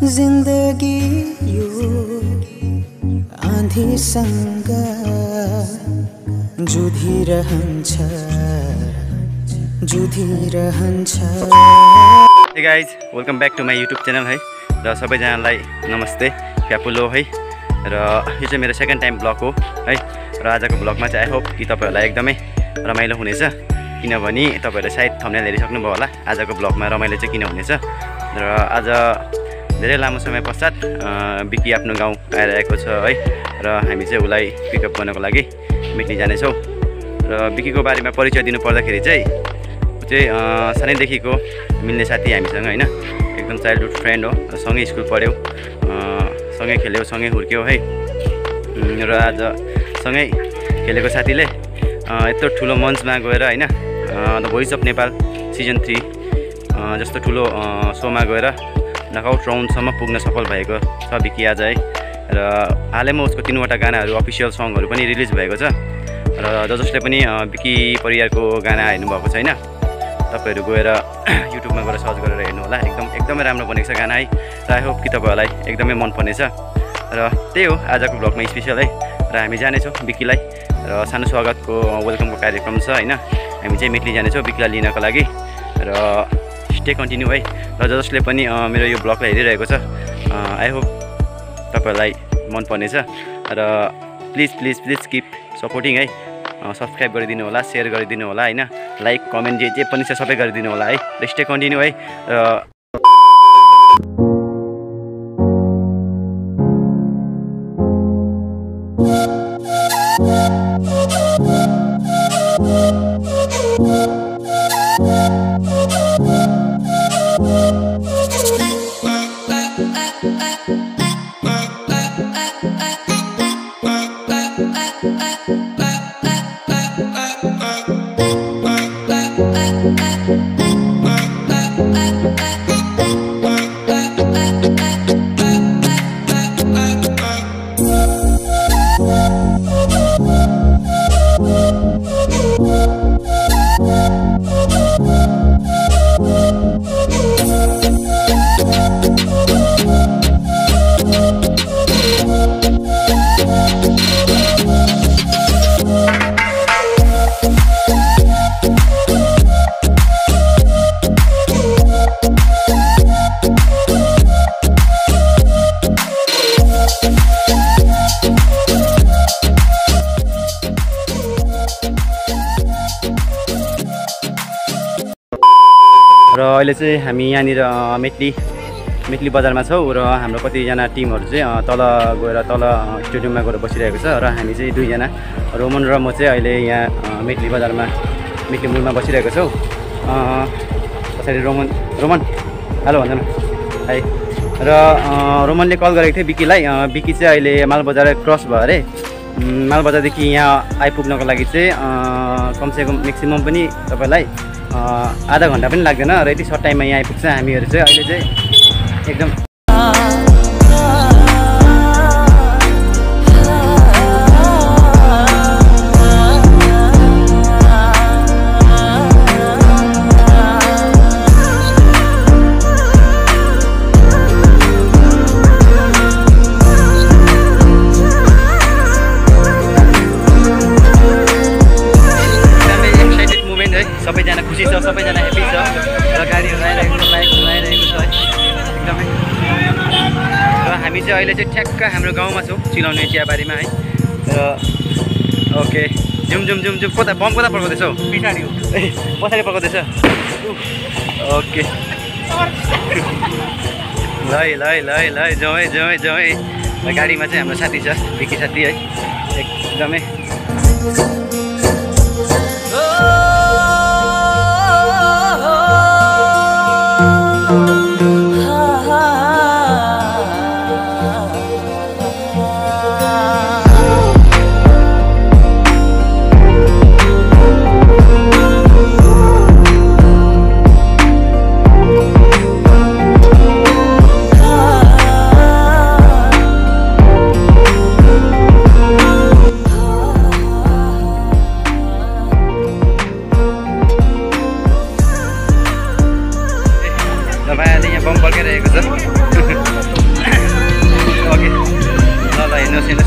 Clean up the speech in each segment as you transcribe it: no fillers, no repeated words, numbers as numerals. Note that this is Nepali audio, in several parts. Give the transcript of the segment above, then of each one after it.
जिन्दगी यो आँधीसँग जुधिरहन्छ Hey guys, welcome back to my YouTube channel है र सबैजनालाई नमस्ते फ्यापुलो है र यो चाहिँ मेरो सेकेन्ड टाइम ब्लग हो है र आजको ब्लगमा चाहिँ आई होप कि तपाईहरुलाई एकदमै रमाइलो हुनेछ किनभने तपाईहरुले सायद थम्बनेल हेरिसक्नुभयो होला आजको ब्लगमा रमाइलो चाहिँ किन हुनेछ र आज धेरै लामो समय पश्चात बिक्की आफ्नो गाउँ आइरहेको छ है र हामी चाहिँ उलाई पिकअप गर्नको लागि मेटली जानेछौँ र बिक्कीको बारेमा परिचय दिनु पर्दाखेरि चाहिँ सानैदेखिको मिल्ने साथी हामीसँग हैन एकदम चाइल्डहुड फ्रेन्ड हो सँगै स्कुल पढ्यौ सँगै खेल्यौ सँगै हुर्क्यौ है र आज सँगै खेलेको साथीले यत्रो ठुलो मञ्चमा गएर हैन the voice of Nepal season 3 जस्तो ठुलो सोमा गएर नकआउट राउन्डसम्म पुग्न सफल भएको छ बिक्की आज है र हालैमा उसको 3वटा गानाहरू अफिसियल सङहरू पनि रिलिज भएको छ र जसले पनि बिक्की परियारको गाना हेर्नु भएको छैन तपाईहरु गएर युट्युबमा गएर सर्च गरेर हेर्नु होला एकदमै राम्रो बनेको छ गाना है र आई होप कि तपाईहरुलाई एकदमै मन पर्नेछ र त्यही हो आजको ब्लगमा स्पेशल है र हामी जानेछौँ बिक्कीलाई र सानो स्वागतको वेलकमको कार्यक्रम छ हैन हामी चाहिँ मेटली जानेछौँ बिक्कीलाई लिनको लागि र स्टे कन्टिन्यू है र जसले पनि मेरो यो ब्लगलाई हेरिरहेको छ आई होप तपाईहरुलाई मन पर्नेछ र प्लिज किप सपोर्टिङ है सब्सक्राइब गरिदिनु होला शेयर गरिदिनु होला हैन लाइक कमेन्ट जे पनि छ सबै गरिदिनु होला है र स्टे कन्टिन्यू है र अहिले चाहिँ हामी यहाँनिर मेटली बजारमा छौँ र हाम्रो कतिजना टिमहरू चाहिँ तल स्टेडियममा गएर बसिरहेको छ र हामी चाहिँ दुईजना रोमन र म चाहिँ अहिले यहाँ मेटली बजारमा मेटली मोडमा बसिरहेको छौँ पछाडि रोमन हेलो भन्छ न है र रोमनले कल गरेको थियो बिक्कीलाई बिक्की चाहिँ अहिले मालबजार क्रस भयो अरे मालबजारदेखि यहाँ आइपुग्नको लागि चाहिँ कमसेकम म्याक्सिमम पनि तपाईलाई आधा घन्टा पनि लाग्दैन र यति सर्ट टाइममा यहाँ आइपुग्छ हामीहरू चाहिँ अहिले चाहिँ एकदम सबैजना खुसी छ सबैजना ह्याप्पी छ र गाडीहरू आइरहेको छ बाइकहरू आइरहेको छ एकदमै र हामी चाहिँ अहिले चाहिँ ठ्याक्क हाम्रो गाउँमा छौँ चिलाउने चियाबारीमा है र ओके जुम कता बम कता पड्काउँदैछौ पछाडि हो ए पछाडि पड्काउँदैछ ओके ल जाउँ है गाडीमा चाहिँ हाम्रो साथी छ बिक्की साथी है एकदमै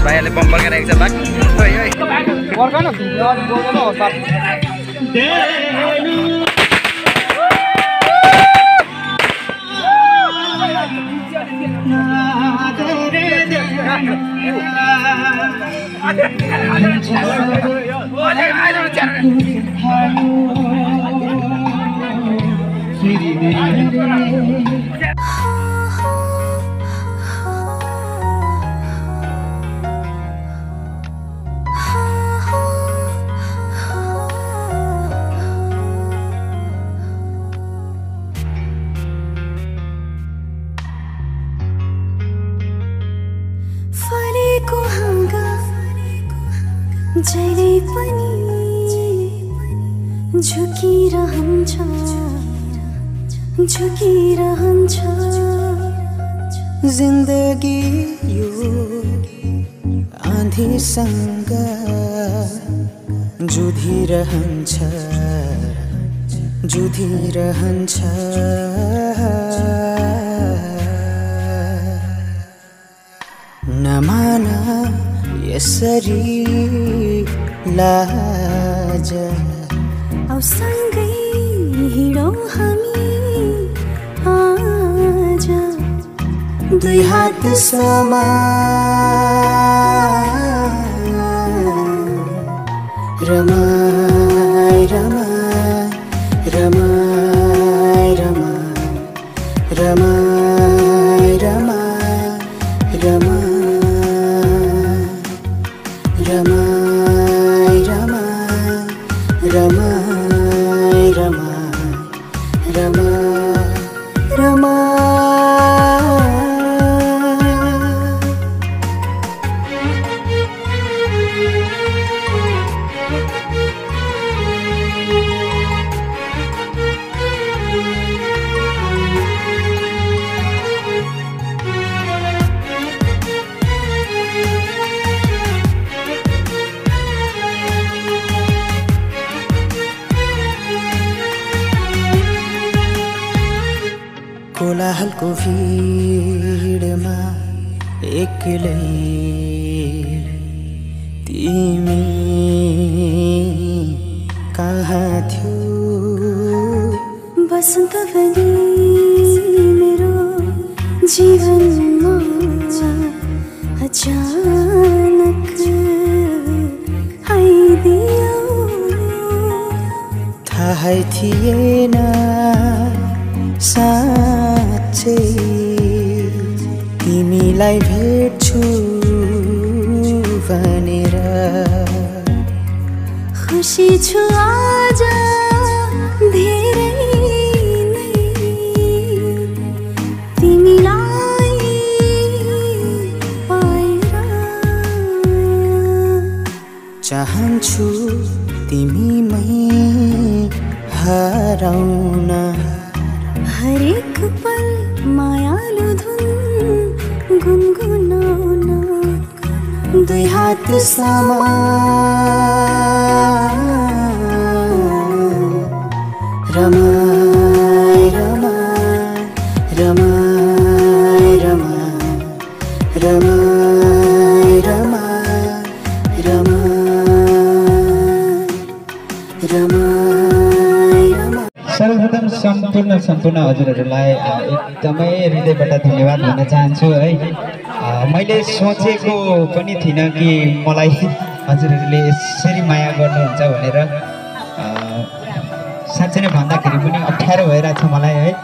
भाइहरूले बम पड्काइरहेको छ बाक जहिले पनि झुकिरहन्छ जिन्दगी यो आँधीसँग जुधिरहन्छ नमान यसरी लाज औ सँगै हिँडौँ हामी आज दुई हात समान रमाई रमाई रमाई रमाई रमाई रमाई रमाई रमाई रमाई रमाई रमाई रमाई कोलाहलको भिडमा एक्लै तिमी कहाँ थियो बसन्त पनि मेरो जीवनमा अचानक आइदियो थाहै थिएन साँच्चै तिमीलाई भेट्छु भनेर खुसी छु आज धेरै नै तिमीलाई पाएर चाहन्छु तिमीमै हराउन हरेक पल मायालु धुन गुनगुनाउन दुई हात समान रमाई रमाई रमाई रमाई रमाई रमाई रमाई रमाई सर्वप्रथम सम्पूर्ण हजुरहरूलाई एकदमै हृदयबाट धन्यवाद भन्न चाहन्छु है। मैले सोचेको पनि थिइनँ कि मलाई हजुरहरूले यसरी माया गर्नुहुन्छ भनेर। साँच्चै नै भन्दाखेरि पनि अप्ठ्यारो भइरहेछ मलाई है।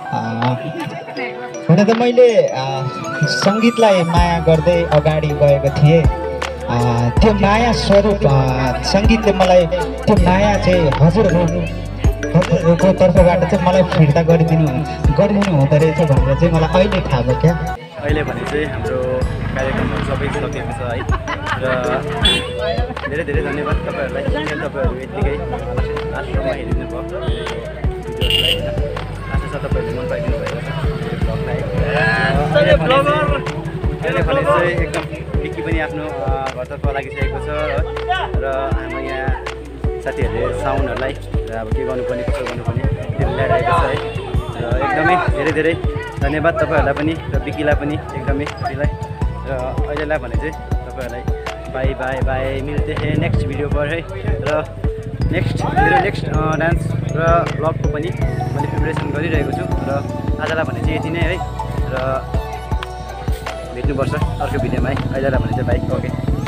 हुन त मैले सङ्गीतलाई माया गर्दै अगाडि गएको थिएँ। त्यो माया स्वरूप सङ्गीतले मलाई त्यो माया चाहिँ हजुरहरूको तर्फबाट चाहिँ मलाई फिर्ता गरिदिनु हुँदो रहेछ भनेर चाहिँ मलाई अहिले थाहा भयो क्या। अहिले भने चाहिँ हाम्रो कार्यक्रमहरू सबै सकिएको छ है र धेरै धेरै धन्यवाद तपाईँहरूलाई। तपाईँहरू यत्तिकै आश्रममा हेरिदिनु भयो भिडियोहरूलाई। आशा छ तपाईँहरूले मन पाइदिनु भएको छ ब्लगलाई। अहिले भने चाहिँ एकदम बिक्की पनि आफ्नो घरतर्फ लागिसकेको छ र हाम्रो यहाँ साथीहरूले साउन्डहरूलाई र अब के गर्नुपर्ने कसो गर्नुपर्ने त्यो ल्याइरहेको छ है। र एकदमै धेरै धेरै धन्यवाद तपाईँहरूलाई पनि र बिक्कीलाई पनि एकदमै साथीलाई। र अहिलेलाई भने चाहिँ तपाईँहरूलाई बाई बाई बाई मिल्दै है नेक्स्ट भिडियो पर है र मेरो नेक्स्ट डान्स र ब्लगको पनि मैले प्रिपरेसन गरिरहेको छु र आजलाई भने चाहिँ यति नै है र भेट्नुपर्छ अर्को भिडियोमा है अहिलेलाई भने चाहिँ बाई ओके